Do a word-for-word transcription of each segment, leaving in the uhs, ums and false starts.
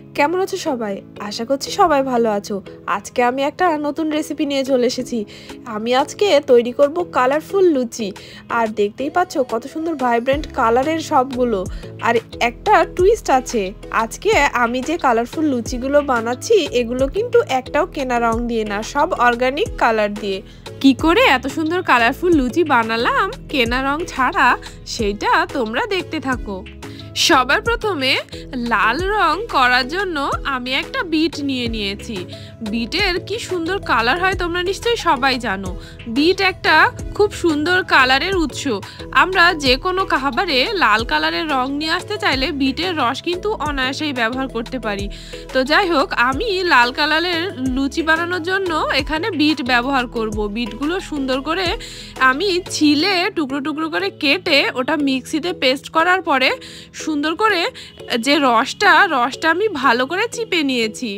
কেমন আছো সবাই? আশা করছি সবাই ভালো আছো। আজকে আমি একটা নতুন রেসিপি নিয়ে চলে এসেছি। আমি আজকে তৈরি করব কালারফুল লুচি। আর দেখতেই পাচ্ছ কত সুন্দর ভাইব্রেন্ট কালারের সবগুলো। আর একটা টুইস্ট আছে। আজকে আমি যে কালারফুল লুচিগুলো বানাচ্ছি এগুলো কিন্তু একটাও কেনা রং দিয়ে না, সব অর্গানিক কালার দিয়ে। কি করে এত সুন্দর কালারফুল লুচি বানালাম কেনা রং ছাড়া, সেইটা তোমরা দেখতে থাকো। সবার প্রথমে লাল রং করার জন্য আমি একটা বিট নিয়ে নিয়েছি। বিটের কি সুন্দর কালার হয় তোমরা নিশ্চয়ই সবাই জানো। বিট একটা খুব সুন্দর কালারের উৎস। আমরা যে কোনো খাবারে লাল কালারের রং নিয়ে আসতে চাইলে বিটের রস কিন্তু অনায়াসেই ব্যবহার করতে পারি। তো যাই হোক, আমি লাল কালারের লুচি বানানোর জন্য এখানে বিট ব্যবহার করব। বিটগুলো সুন্দর করে আমি ছিলে টুকরো টুকরো করে কেটে ওটা মিক্সিতে পেস্ট করার পরে সুন্দর করে যে রসটা রসটা আমি ভালো করে চিপে নিয়েছি।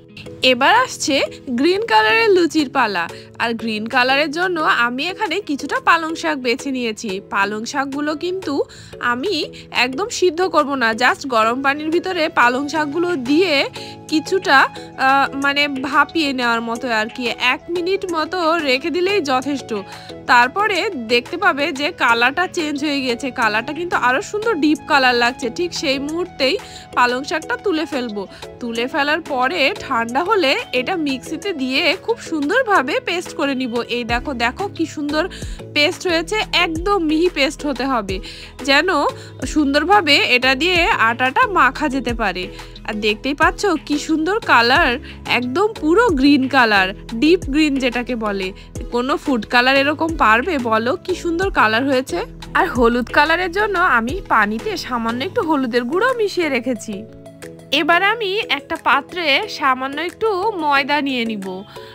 এবার আসছে গ্রিন কালারের লুচির পালা। আর গ্রিন কালারের জন্য আমি এখানে কিছুটা পালং শাক বেছে নিয়েছি। পালং শাকগুলো কিন্তু আমি একদম সিদ্ধ করব না, জাস্ট গরম পানির ভিতরে পালং শাকগুলো দিয়ে কিছুটা মানে ভাপিয়ে নেওয়ার মতো আর কি, এক মিনিট মতো রেখে দিলেই যথেষ্ট। তারপরে দেখতে পাবে যে কালারটা চেঞ্জ হয়ে গেছে, কালারটা কিন্তু আরও সুন্দর ডিপ কালার লাগছে। ঠিক সেই মুহূর্তেই পালং শাকটা তুলে ফেলবো। তুলে ফেলার পরে ঠান্ডা হলে এটা মিক্সিতে দিয়ে খুব সুন্দরভাবে পেস্ট করে নিব। এই দেখো দেখো কি সুন্দর পেস্ট হয়েছে, একদম মিহি পেস্ট হতে হবে যেন সুন্দরভাবে এটা দিয়ে আটাটা মাখা যেতে পারে। আর দেখতেই পাচ্ছ কি সুন্দর কালার, একদম পুরো গ্রিন কালার, ডিপ গ্রিন যেটাকে বলে। কোনো ফুড কালার এরকম পারবে বলো? কি সুন্দর কালার হয়েছে। আর হলুদ কালারের জন্য আমি পানিতে সামান্য একটু হলুদের গুঁড়ো মিশিয়ে রেখেছি। এবার আমি একটা পাত্রে সামান্য একটু ময়দা নিয়ে নিব।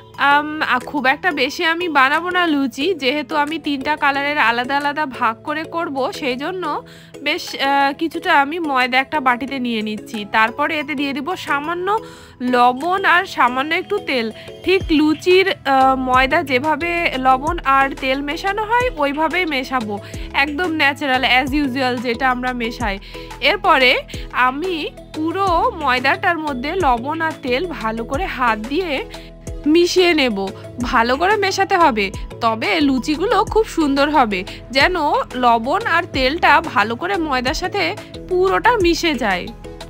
খুব একটা বেশি আমি বানাবো না লুচি, যেহেতু আমি তিনটা কালারের আলাদা আলাদা ভাগ করে করব, সেই জন্য বেশ কিছুটা আমি ময়দা একটা বাটিতে নিয়ে নিচ্ছি। তারপরে এতে দিয়ে দিব সামান্য লবণ আর সামান্য একটু তেল। ঠিক লুচির ময়দা যেভাবে লবণ আর তেল মেশানো হয় ওইভাবেই মেশাবো, একদম ন্যাচারাল অ্যাজ ইউজুয়াল যেটা আমরা মেশাই। এরপরে আমি পুরো ময়দাটার মধ্যে লবণ আর তেল ভালো করে হাত দিয়ে মিশিয়ে নেব। ভালো করে মেশাতে হবে, তবে লুচিগুলো খুব সুন্দর হবে, যেন লবণ আর তেলটা ভালো করে ময়দার সাথে পুরোটা মিশে যায়।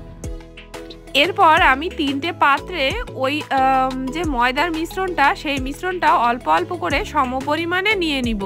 এরপর আমি তিনটে পাত্রে ওই যে ময়দার মিশ্রণটা, সেই মিশ্রণটা অল্প অল্প করে সমপরিমাণে নিয়ে নিব।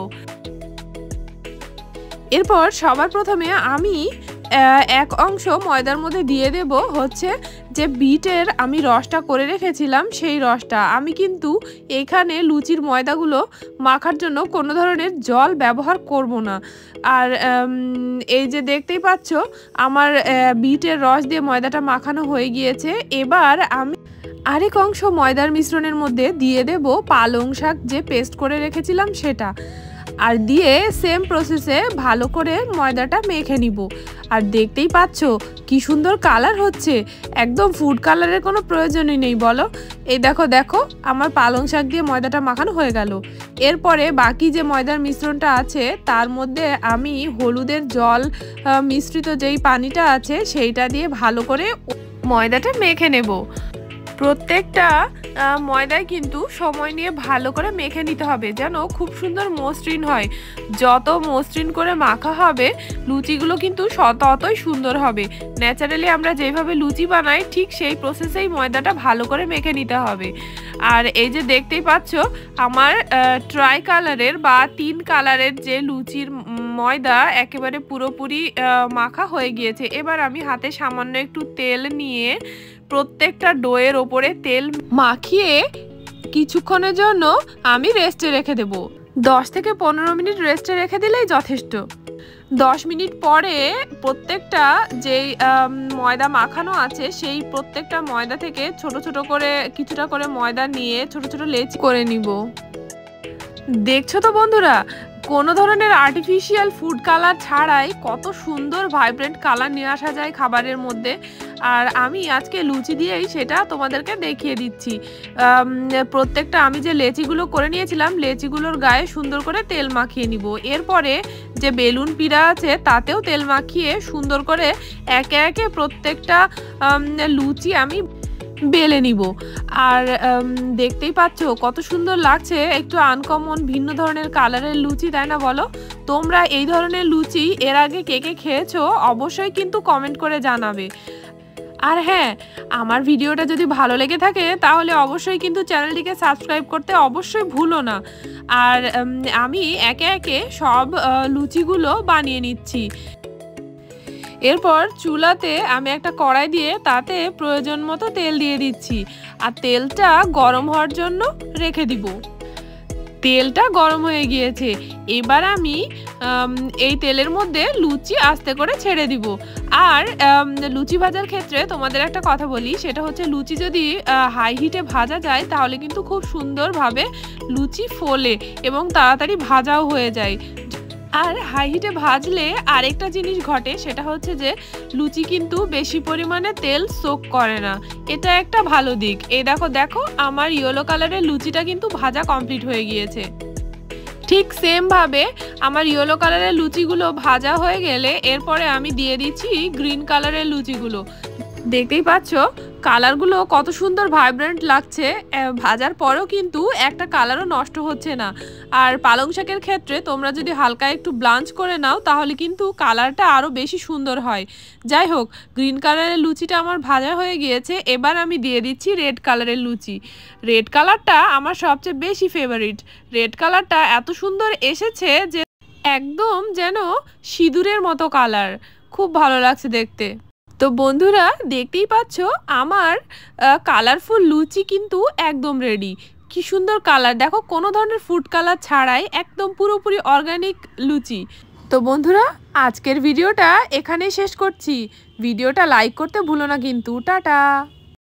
এরপর সবার প্রথমে আমি এক অংশ ময়দার মধ্যে দিয়ে দেব হচ্ছে যে বিটের আমি রসটা করে রেখেছিলাম, সেই রসটা। আমি কিন্তু এখানে লুচির ময়দাগুলো মাখার জন্য কোনো ধরনের জল ব্যবহার করব না। আর এই যে দেখতেই পাচ্ছ আমার বিটের রস দিয়ে ময়দাটা মাখানো হয়ে গিয়েছে। এবার আমি আরেক অংশ ময়দার মিশ্রণের মধ্যে দিয়ে দেব পালং শাক যে পেস্ট করে রেখেছিলাম সেটা, আর দিয়ে সেম প্রসেসে ভালো করে ময়দাটা মেখে নিব। আর দেখতেই পাচ্ছ কি সুন্দর কালার হচ্ছে, একদম ফুড কালারের কোনো প্রয়োজনই নেই বলো। এই দেখো দেখো আমার পালং শাক দিয়ে ময়দাটা মাখানো হয়ে গেল। এরপরে বাকি যে ময়দার মিশ্রণটা আছে তার মধ্যে আমি হলুদের জল মিশ্রিত যেই পানিটা আছে সেইটা দিয়ে ভালো করে ময়দাটা মেখে নেব। প্রত্যেকটা ময়দায় কিন্তু সময় নিয়ে ভালো করে মেখে নিতে হবে, যেন খুব সুন্দর মসৃণ হয়। যত মসৃণ করে মাখা হবে লুচিগুলো কিন্তু ততই সুন্দর হবে। ন্যাচারালি আমরা যেভাবে লুচি বানাই ঠিক সেই প্রসেসেই ময়দাটা ভালো করে মেখে নিতে হবে। আর এই যে দেখতেই পাচ্ছ আমার ট্রাই কালারের বা তিন কালারের যে লুচির ময়দা একেবারে পুরোপুরি মাখা হয়ে গিয়েছে। এবার আমি হাতে সামান্য একটু তেল নিয়ে প্রত্যেকটা ডোয়ের ওপরে তেল মাখিয়ে কিছুক্ষণের জন্য আমি রেস্টে রেখে দেব। দশ থেকে পনেরো মিনিট রেস্টে রেখে দিলেই যথেষ্ট। দশ মিনিট পরে প্রত্যেকটা যেই ময়দা মাখানো আছে সেই প্রত্যেকটা ময়দা থেকে ছোট ছোট করে কিছুটা করে ময়দা নিয়ে ছোট ছোট লেচি করে নিব। দেখছো তো বন্ধুরা, কোনো ধরনের আর্টিফিশিয়াল ফুড কালার ছাড়াই কত সুন্দর ভাইব্রেন্ট কালার নিয়ে আসা যায় খাবারের মধ্যে। আর আমি আজকে লুচি দিয়েই সেটা তোমাদেরকে দেখিয়ে দিচ্ছি। প্রত্যেকটা আমি যে লেচিগুলো করে নিয়েছিলাম লেচিগুলোর গায়ে সুন্দর করে তেল মাখিয়ে নিব। এরপরে যে বেলুন পিড়া আছে তাতেও তেল মাখিয়ে সুন্দর করে একে একে প্রত্যেকটা লুচি আমি বেলে নিব। আর দেখতেই পাচ্ছ কত সুন্দর লাগছে, একটু আনকমন ভিন্ন ধরনের কালারের লুচি, তাই না বলো? তোমরা এই ধরনের লুচি এর আগে কে কে খেয়েছো অবশ্যই কিন্তু কমেন্ট করে জানাবে। আর হ্যাঁ, আমার ভিডিওটা যদি ভালো লেগে থাকে তাহলে অবশ্যই কিন্তু চ্যানেলটিকে সাবস্ক্রাইব করতে অবশ্যই ভুলো না। আর আমি একে একে সব লুচিগুলো বানিয়ে নিচ্ছি। এরপর চুলাতে আমি একটা কড়াই দিয়ে তাতে প্রয়োজন মতো তেল দিয়ে দিচ্ছি আর তেলটা গরম হওয়ার জন্য রেখে দিব। তেলটা গরম হয়ে গিয়েছে, এবার আমি এই তেলের মধ্যে লুচি আস্তে করে ছেড়ে দিব। আর লুচি ভাজার ক্ষেত্রে তোমাদের একটা কথা বলি, সেটা হচ্ছে লুচি যদি হাই হিটে ভাজা যায় তাহলে কিন্তু খুব সুন্দরভাবে লুচি ফোলে এবং তাড়াতাড়ি ভাজাও হয়ে যায়। আর হাই হিটে ভাজলে আরেকটা জিনিস ঘটে, সেটা হচ্ছে যে লুচি কিন্তু বেশি পরিমাণে তেল সোক করে না, এটা একটা ভালো দিক। এই দেখো দেখো আমার ইয়েলো কালারের লুচিটা কিন্তু ভাজা কমপ্লিট হয়ে গিয়েছে। ঠিক সেম ভাবে আমার ইয়েলো কালারের লুচিগুলো ভাজা হয়ে গেলে এরপরে আমি দিয়ে দিচ্ছি গ্রিন কালারের লুচিগুলো। দেখতেই পাচ্ছ কালারগুলো কত সুন্দর ভাইব্রেন্ট লাগছে, ভাজার পরেও কিন্তু একটা কালারও নষ্ট হচ্ছে না। আর পালং শাকের ক্ষেত্রে তোমরা যদি হালকা একটু ব্লাঞ্চ করে নাও তাহলে কিন্তু কালারটা আরও বেশি সুন্দর হয়। যাই হোক, গ্রিন কালারের লুচিটা আমার ভাজা হয়ে গিয়েছে, এবার আমি দিয়ে দিচ্ছি রেড কালারের লুচি। রেড কালারটা আমার সবচেয়ে বেশি ফেভারিট। রেড কালারটা এত সুন্দর এসেছে যে একদম যেন সিঁদুরের মতো কালার, খুব ভালো লাগছে দেখতে। তো বন্ধুরা দেখতেই পাচ্ছ আমার কালারফুল লুচি কিন্তু একদম রেডি। কি সুন্দর কালার দেখো, কোনো ধরনের ফুড কালার ছাড়াই একদম পুরোপুরি অর্গানিক লুচি। তো বন্ধুরা আজকের ভিডিওটা এখানেই শেষ করছি। ভিডিওটা লাইক করতে ভুলো না কিন্তু। টাটা।